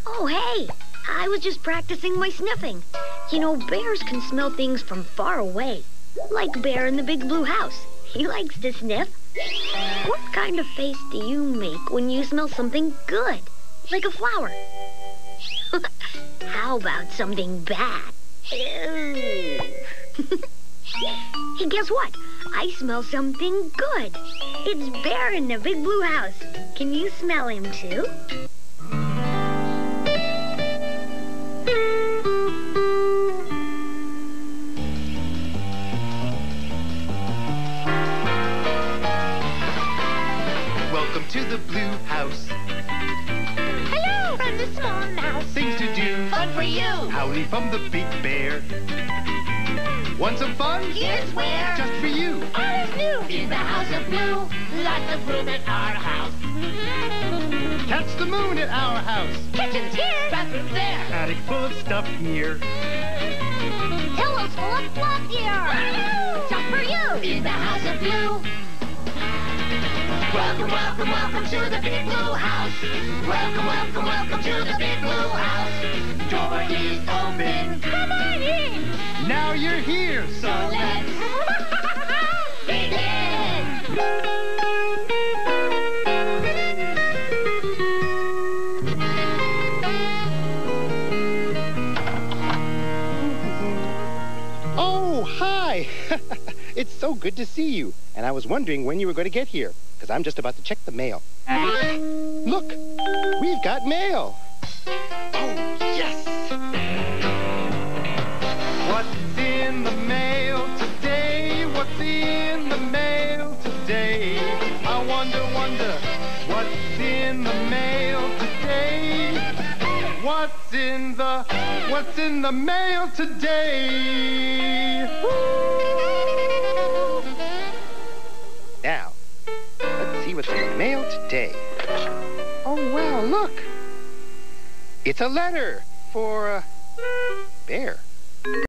Oh, hey! I was just practicing my sniffing. You know, bears can smell things from far away. Like Bear in the Big Blue House. He likes to sniff. What kind of face do you make when you smell something good? Like a flower? How about something bad? Ew. Hey, guess what? I smell something good. It's Bear in the Big Blue House. Can you smell him too? Welcome to the Blue House. Hello, I'm the small mouse. Things to do. Fun for you. Howling from the big bear. Want some fun? Here's where. Just for you. All is new. In the house of blue. Lots of room at our house. Catch the moon at our house. Kitchen's here. Bathroom's there. Attic full of stuff here. Pillows full of fluff here. Just for you. In the house of blue. Welcome, welcome, welcome to the Big Blue House. Welcome, welcome, welcome to the Big Blue House. Door is open. Come on in. Now you're here, So let's begin. Oh, hi! It's so good to see you. And I was wondering when you were going to get here, because I'm just about to check the mail. Look! We've got mail! Oh, yes! What's in the mail today? What's in the mail today? I wonder, what's in the mail today? What's in the mail today? Woo! Now, let's see what's in the mail today. Oh, wow, look! It's a letter for, Bear.